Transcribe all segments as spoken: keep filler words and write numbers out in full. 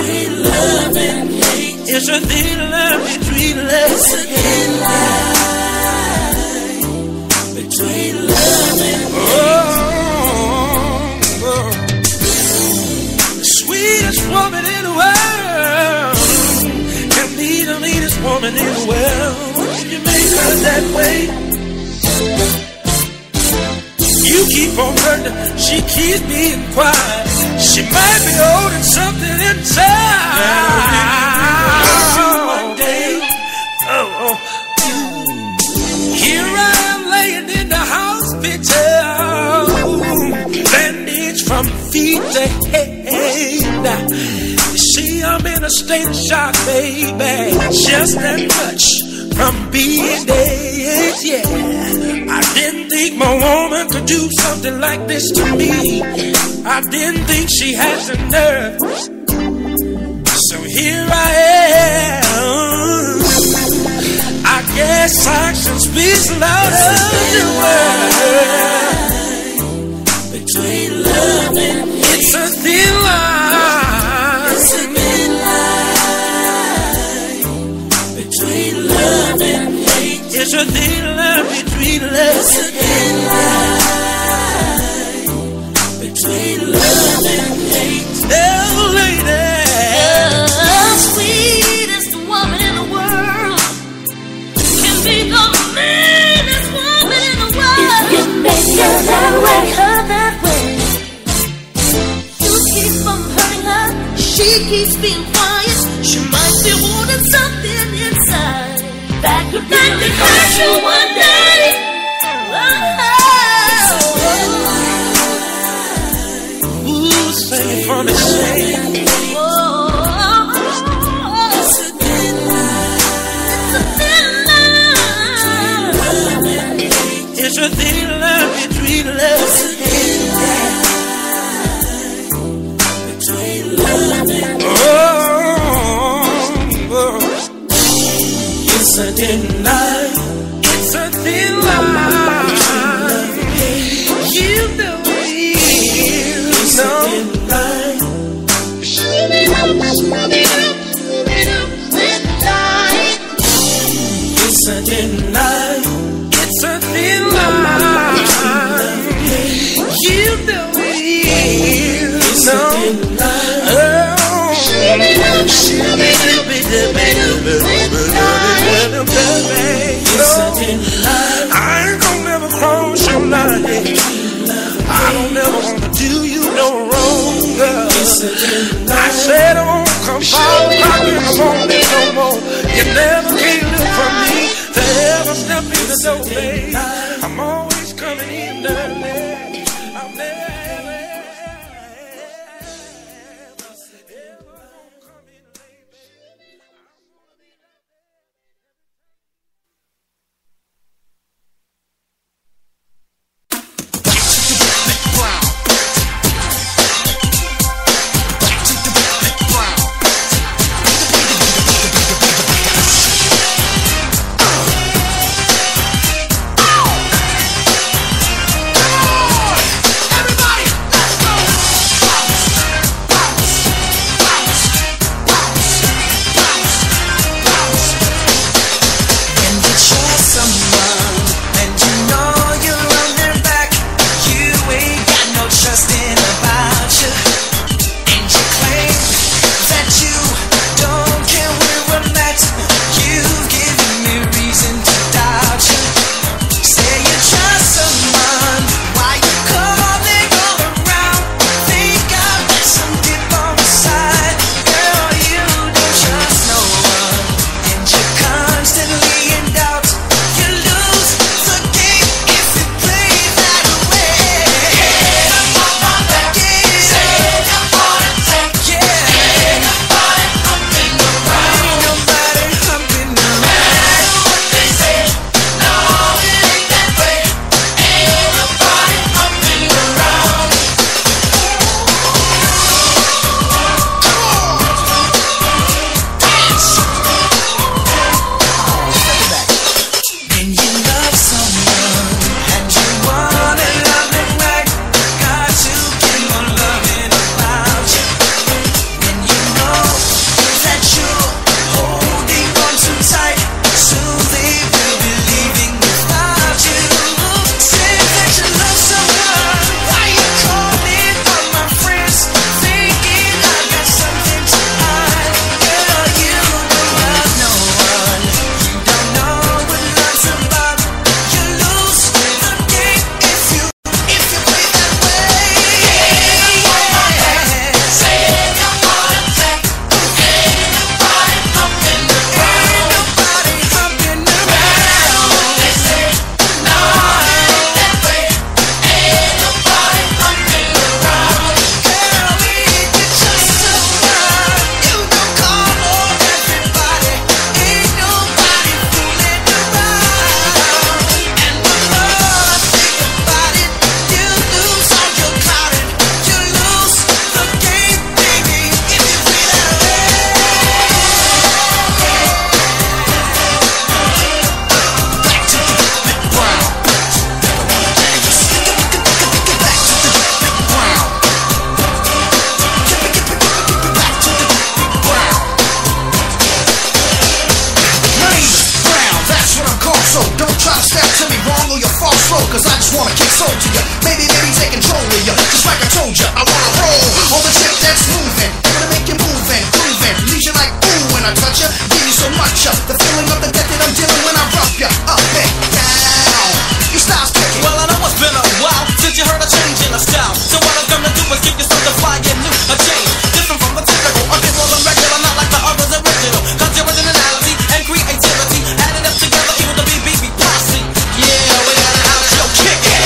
between love and hate. It's a thin line between love. It's a thin line between love and hate. Oh, oh. The sweetest woman in the world can be the meanest woman in the world. If you make her that way, you keep on hurting, she keeps being quiet. She might be holding something inside. One day, oh, oh. Here I am laying in the hospital, bandage from feet to head. You see, I'm in a state of shock, baby. Just that much from being dead, yeah. I didn't think my woman could do something like this to me. I didn't think she had the nerve. So here I am. I guess action speaks louder than words. Between love and hate. It's a thin line. It's a thin line between love and hate. It's a thin line between love. It's a thin line between love and hate. Oh, lady, the sweetest woman in the world can be the meanest woman in the world. You can make her that way, her that way. You keep from hurting her, she keeps being quiet. She might be holding something inside that could really hurt you one day. oh. Ooh, sing it for me, sing. It's a thin line. It's a thin line between love. It's a thin line between love and Oh, oh. it's a thin line. It's a thin line. You know it is. It's a thin line. It's a thin line. It's a thin line. You know it is. It's a thin line. Oh, It's a thin line. I ain't gonna never cross your line. I don't never wanna do you no wrong, girl. It's a thin I line. said I won't come five o'clock in the morning no more. You never can look for me to ever step in the door, babe. I'm always coming in early. I'm never, ever, ever, ever gonna come in late. It's just wanna kick soul to ya. Maybe, maybe take control of ya. Just like I told ya, I wanna roll on the tip that's moving. Gonna make you moving, grooving. Leave you like ooh when I touch ya. Give you so much ya. The feeling of the death that I'm dealing when I rough ya. Up and down. Your style's kicking. Well, I know it's been a while since you heard a change in the style. So what I'm gonna do is give you something fly and new. A change, different from the typical. A bit more than regular, not like the others original. Cause your originality and creativity added up together equal the B B B posse. Yeah, we got an outro kick it.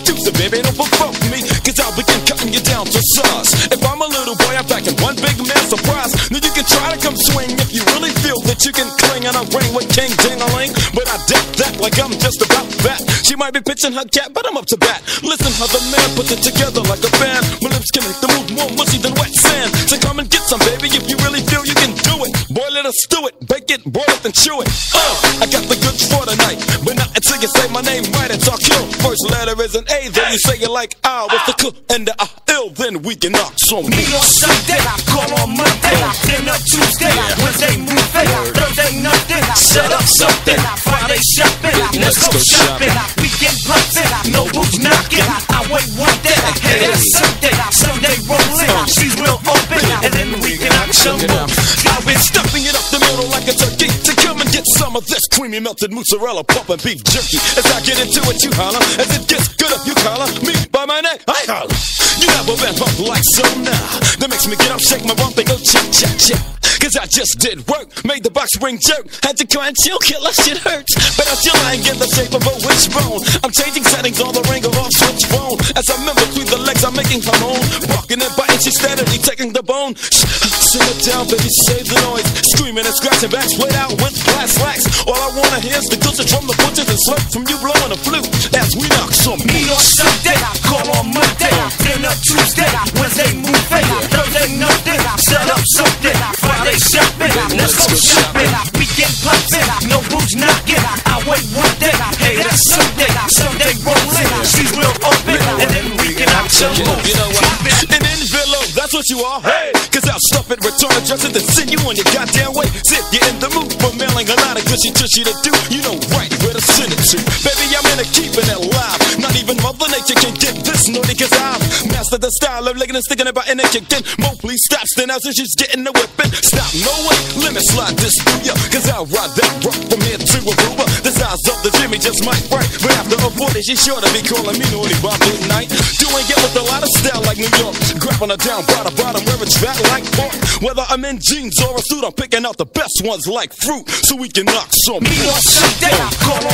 juicy, baby, don't provoke me, cause I'll begin cutting you down to size. If I'm a little boy, I'm packing one big man surprise. Now you can try to come swing if you really feel that you can cling and I ring with King Ding-a-ling, but I doubt that like I'm just about that. She might be pitching her cat, but I'm up to bat. Listen how the man puts it together like a band. My lips can make the move more mushy than wet sand. So come and get some, baby, if you really feel you can do it. Boil it or stew it, bake it, boil it, and chew it. Uh, I got the goods for tonight, but not until you say my name right, it's all kill. First letter is an A, then you say it like ah, with the K and the ah, ill, then we can knock some. Me on Sunday, call on Monday, then up Tuesday, Wednesday, move Thursday, nothing, set up something, Friday shopping, let's go shopping, weekend pumping, no boots knocking, I wait one day, hey, that's Sunday, Sunday rolling, she's real open, and then we can knock some more. I've been stuffing it up the middle like a turkey to come and get some of this creamy melted mozzarella pumping beef jerky. As I get into it, you holler. As it gets good up, you collar me by my neck. I holler. You never been humped like so now. That makes me get up, shake my rump and go check, check, check. Cause I just did work, made the box ring jerk. Had to cry and chill, kill, that shit hurts. But I still ain't get the shape of a wishbone. I'm changing settings on the ring of off switch phone. As I member between the legs, I'm making her moan. Rocking and biting, she's steadily taking the bone. Shh, sing it down, baby, save the noise. Screaming and scratching back, split out with glass slacks. All I wanna hear is the gushers from the butchers and slurp from you blowing a flute. As we knock some me on Sunday, call on Monday, then up Tuesday, Wednesday, move Thursday, nothing, set up something, Friday shopping, let's go shopping, weekend pumping, no boots knocking, I wait one day, hey, that's Sunday, Sunday rolling, she's real open, and then we can knock some more. You know what? An envelope, that's what you are. Hey, cause I'll stuff it, return address it, then send you on your goddamn way. See if you're in the mood for mailing a lot of gushy tushy to do. You know right where to send it to. Baby, I'm in a keeping it live. Not even Mother Nature can get this naughty, cause I've mastered the style of licking and sticking about in and kicking. Mo, please stop, stand out since she's getting the whipping. Stop, no way, let me slide this through ya, cause I'll ride that rock from here to Aruba. The size of the Jimmy just might break, but after a forty, she's sure to be calling me naughty by midnight. Doing it with a lot of style like New York, grabbing her down by the bottom where it's fat like pork. Whether I'm in jeans or a suit, I'm picking out the best ones like fruit, so we can knock some. Me on Sunday, call